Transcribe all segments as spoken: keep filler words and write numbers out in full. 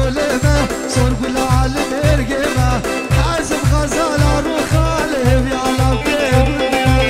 شولمه صرب العالم ارقمه حازم غزالة روخالب يا لوكيب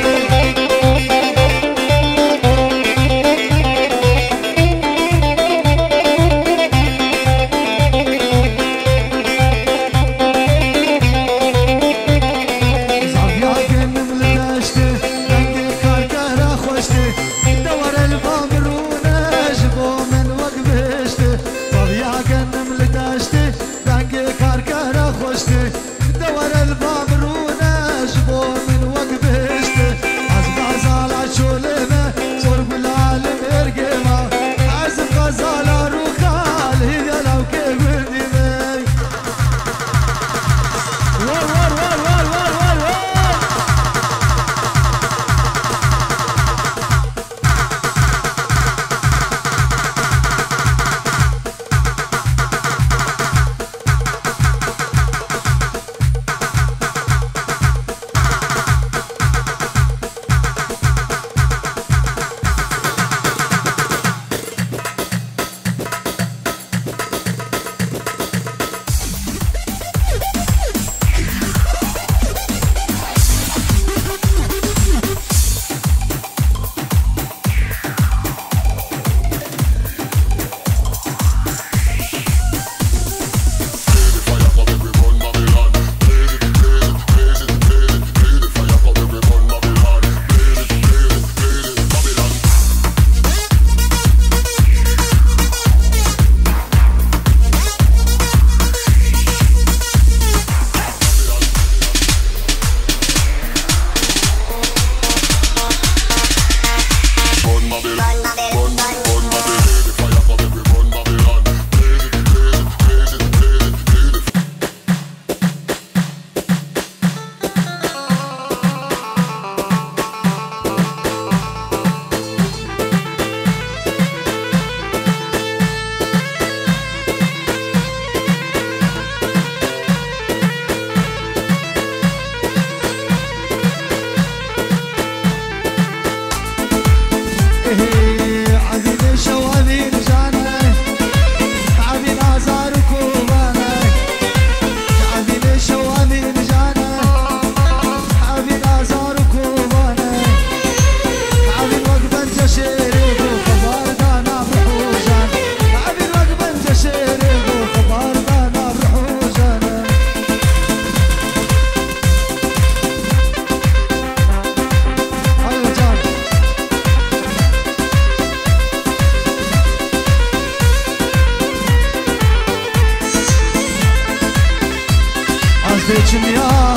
بيتم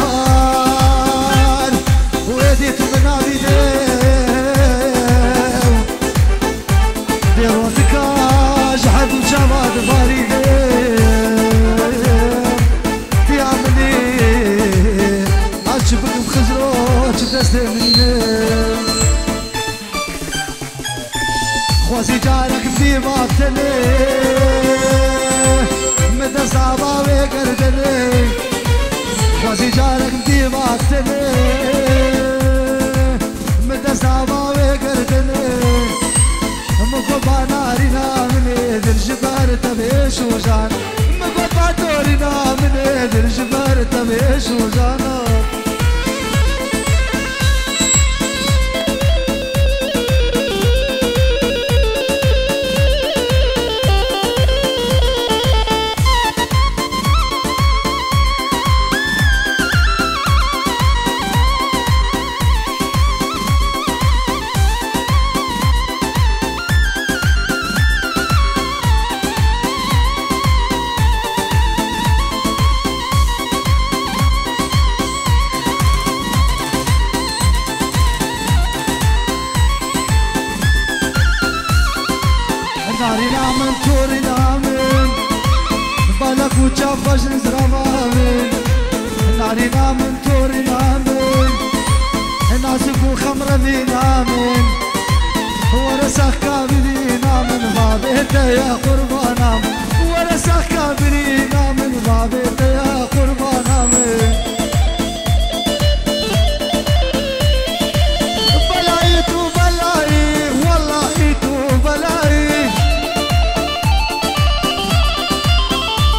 يار وديت بنادي ديو ديروتك جحد وجماد باري في عملي عجبك بخزروك تسلمني خوازي جارك بما بتلي مدى صعبة وقردني خوازي جارك ديما تني مدى صعبة وقردني مقوبا نارينا مني ذل جبار تبيش وجان مقوبا دورينا مني ذل جبار تبيش وجانا نارينا من تورينا من بالك وجافش نزرما من نارينا من تورينا من ناسك وخمر مينا من ورسخ كابلينا من بابيت يا قربانا ورسخ كابلينا من بابيت يا قربانا من بلايتو بلاي والله تو بلاي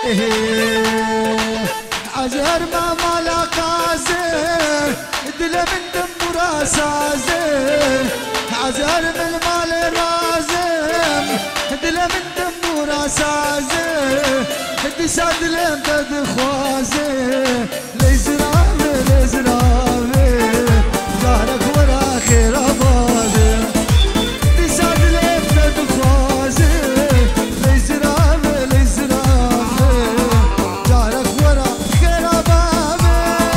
عزر ما مالا قازر دل من دم راسازر عزر من مال رازم دل من دم راسازر دي ساد لم تدخوازر ليزرامي ليزرامي دارك ورا خير ابادر دي ساد لم تدخوازر ليزرامي ليزرامي دارك ورا خير ابادر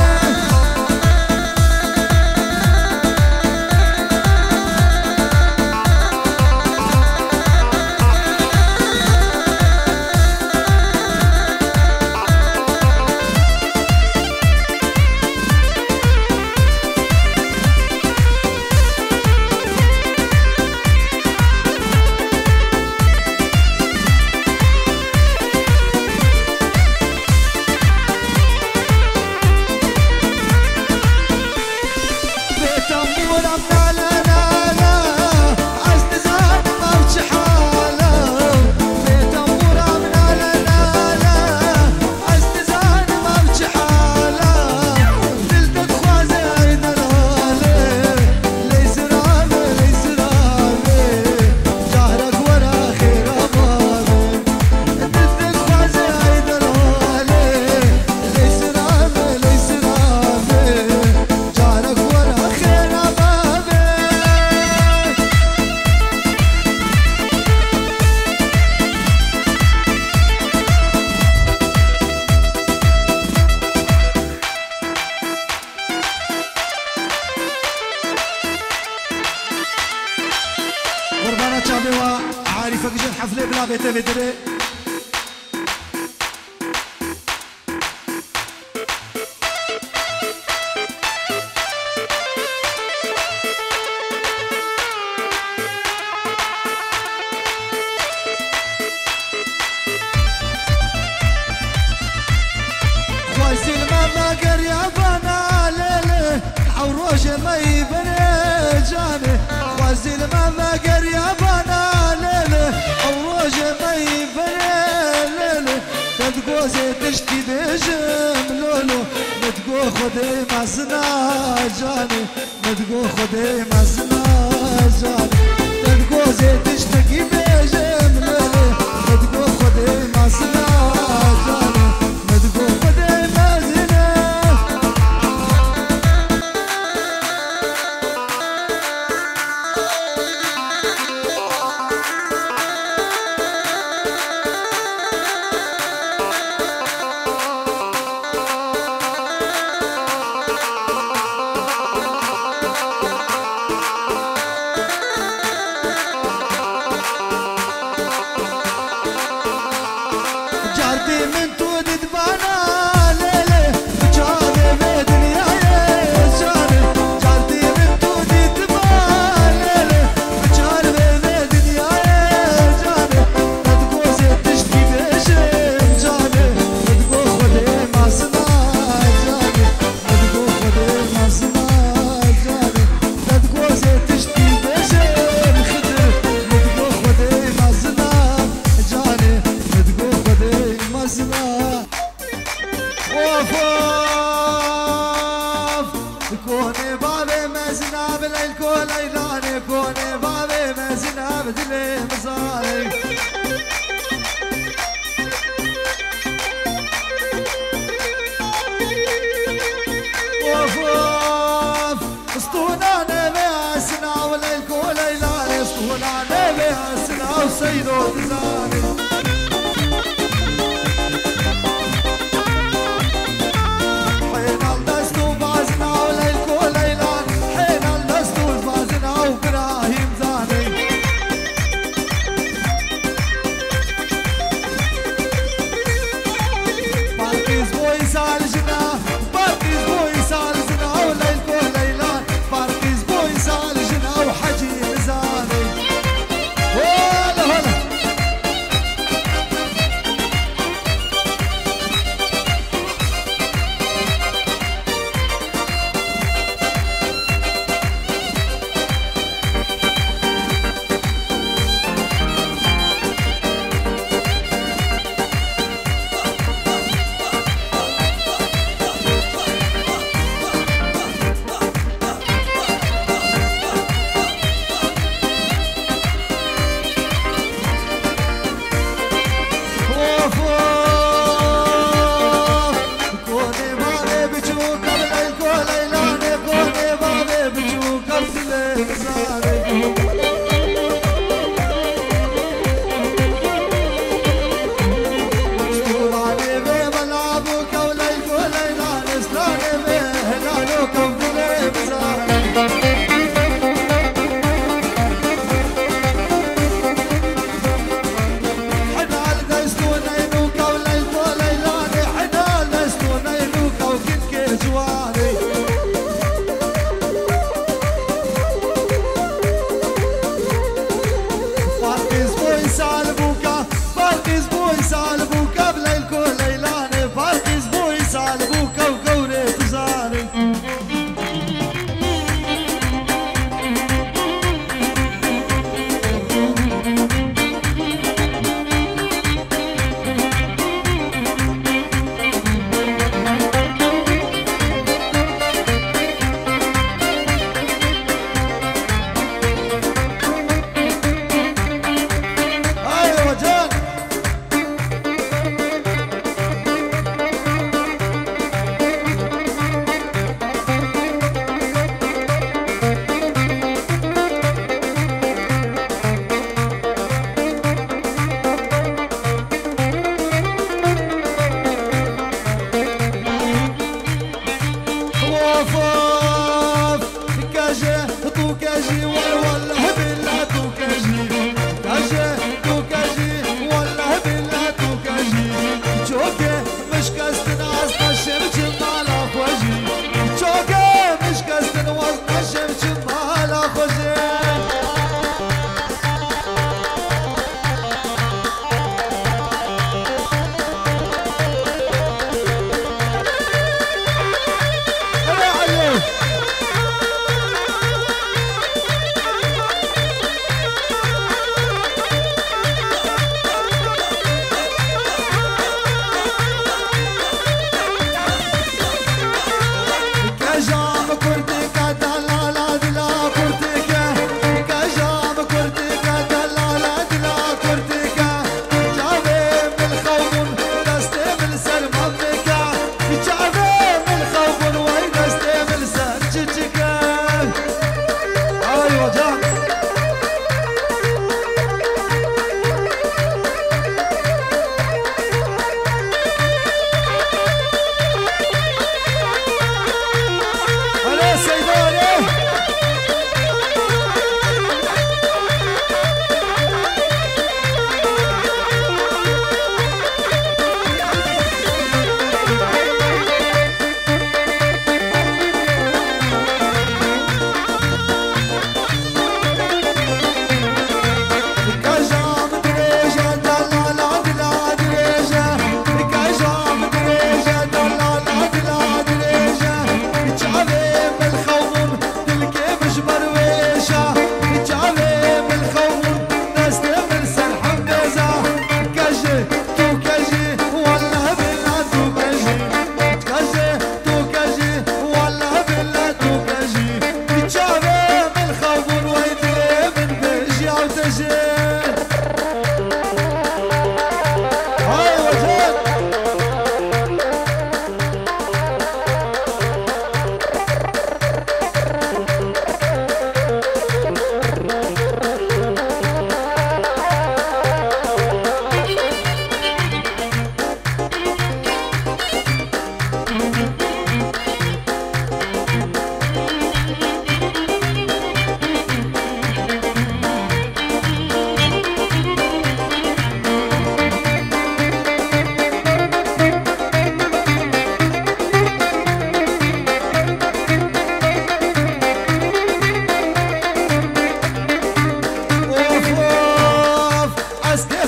قربانا شابوا عارفة جن حفلة بلا بيت بدري خويسي الماما قريبانا ليلي عوروش ما يبني جاني خويسي الماما قريبانا ليلي عوروش ما يبني ليلي تدقوزي تشتي دجم لولو متقو خدي مزنا جاني متقو خدي مزنا جاني تدقوزي تشتكي بجم لولو متقو خدي مزنا جاني متقو خدي مزنا جارتي من تود دبانا ليلي بجاري بدنيا يا جاري جارتي من تود دبانا ليلي بجاري بدنيا يا جاري تدقوزي تشتي بجم جاري تدقو خدي ماسنا جاري تدقو خدي ماسنا جاري تدقوزي تشتي بجم خدر تدقو خدي ماسنا جاري تدقو خدي ماسنا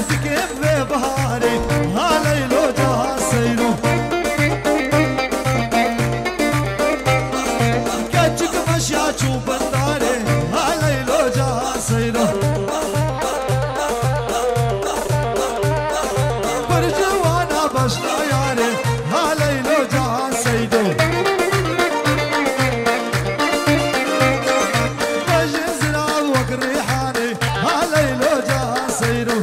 كيف بهاري هالي لو جا سيرو كاتشك مشيا شو بنداري هالي لو جا سيرو برجوانا بشنا ياري هالي لو جا سيرو بجزرا وقريحاني هالي لو جا سيرو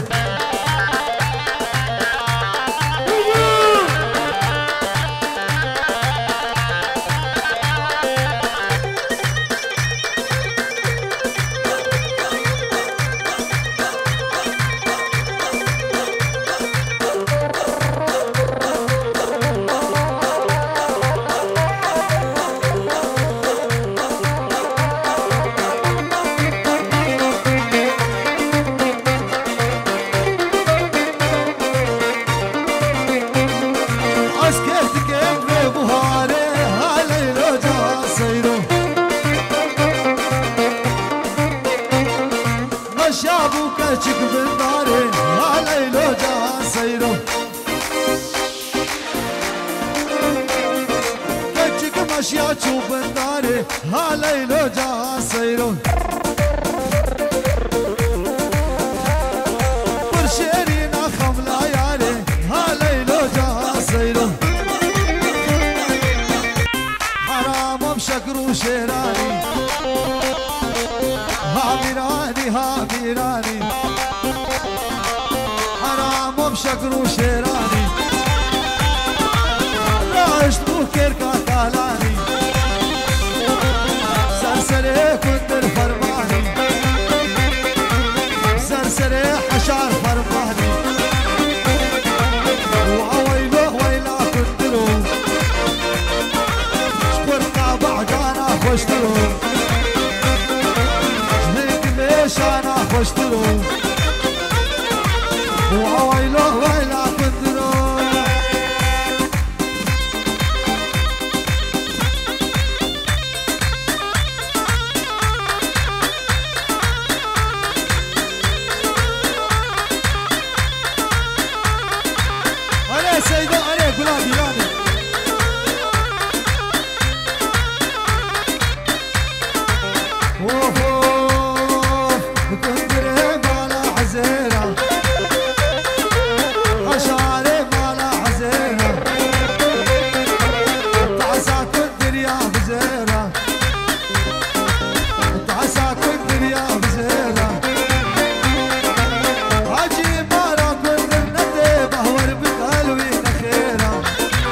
اسكت كيف بهاري هالي لو جا سيرو مشابو كاتشك بنداري هالي لو جا سيرو كاتشك مشيا شو بنداري هالي لو جا سيرو برشيرينا خملا ياري هالي لو جا سيرو حرام بشكر وشيراني هاميراني هاميراني حرام بشكر وشيراني راشت بوكير كاتالاني سرسري كندر فرماني سرسري حشار فرماني وعويله ويلا كندرو شبرنا بعدانا خوشترو هيك ليش انا خوشترو وعويله ويلا كندرو علي سيدة علي قلابي راني اوف اوف كندري مالا حزيرة حشاري مالا حزيرة تعسى كندري يا بزيرة تعسى كندري يا بزيرة عجيب مارا كندر ندي بهور بقلبي نخيرة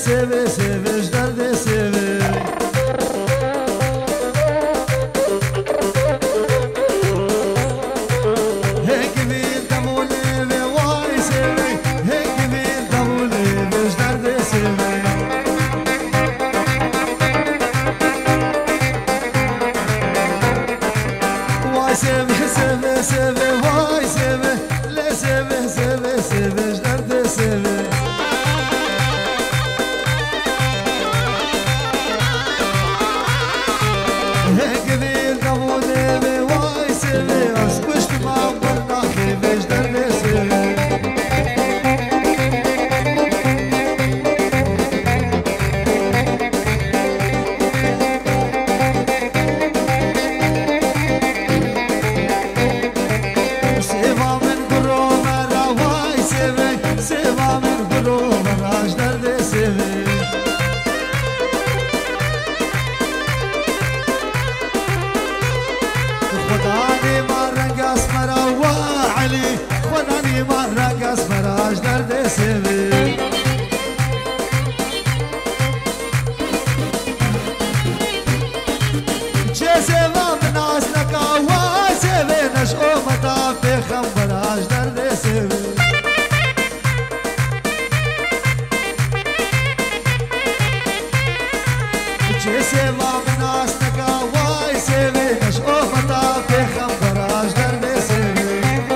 سيبي سيبي جدردي سيبي هيك مين دمولي بواي سيبي هيك مين دمولي بجدردي سيبي واي سيبي سيبي سيبي واي سيبي لا سيبي سيبي سيبي جدردي سيبي هيك مين دمولي بواي سيبي اسكشت ما برنا سيبي جدردي سيبي خداني مرة قسمرة وعلي خداني مرة قسمرة اجدر سيبي جسيبا من اصلك واسيبي نشقو مطافي خمر اجدر سيبي جسيبا من اصلك واسيبي نشقو مطافي خمر اجدر سيبي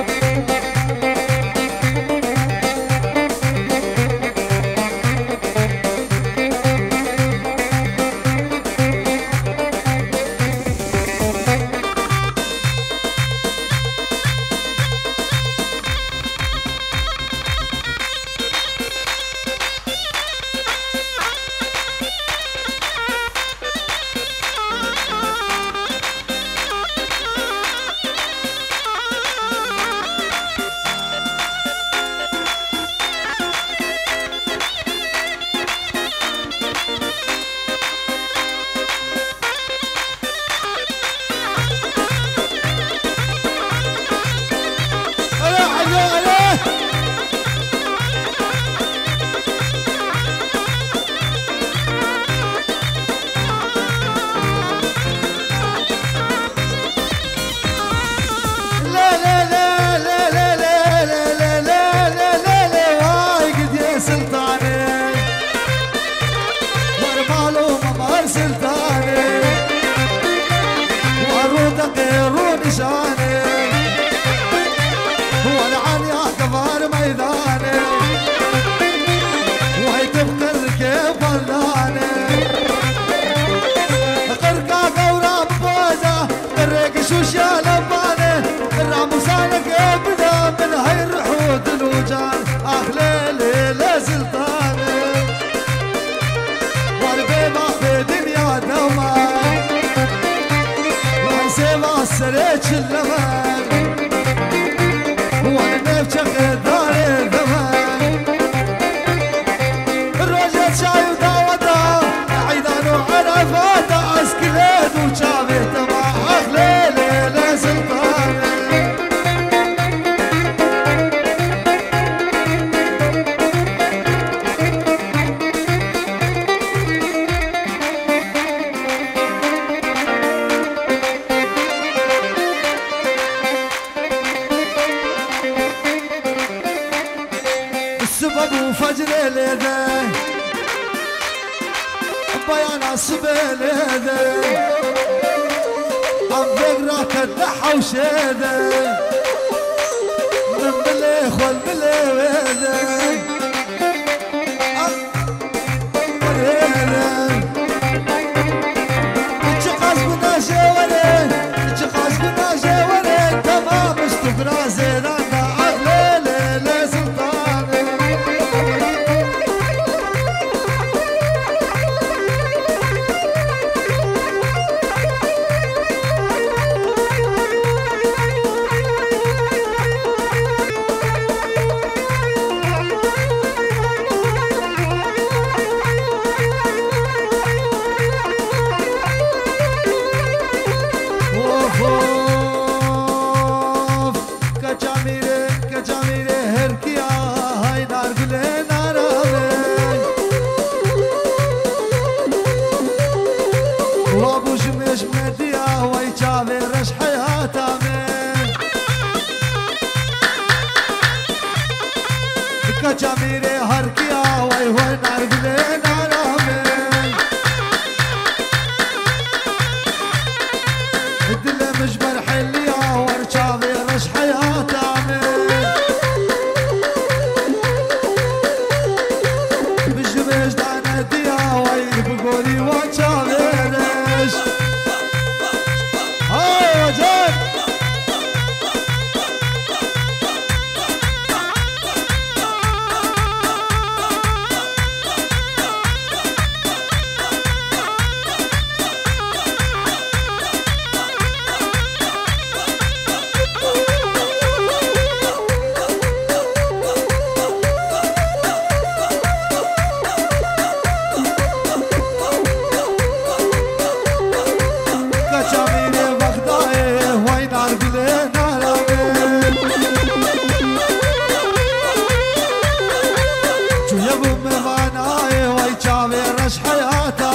سريتش اللمن وانا نفشق داري الثمن الرجل شاي وداوته عيدان وعرفاته اسكليت وشافيته مع اخلي ليلة سلطان السبب وفجر ليلة بيانا سبيلة عم بقرا كدحة وشيدة من بليخ والبليويدة اتشقاس بنا جوالي اتشقاس بنا جوالي تمام استفرا زيدانا عقلي ليلة سلطاني كچا میره هر کیا وای وای نرگله نارامه دل مجبر حلیا ورچاوي رش حياتامه بجبش دانا ديا وای بقولي وچاوي رش هاي وجان حياتي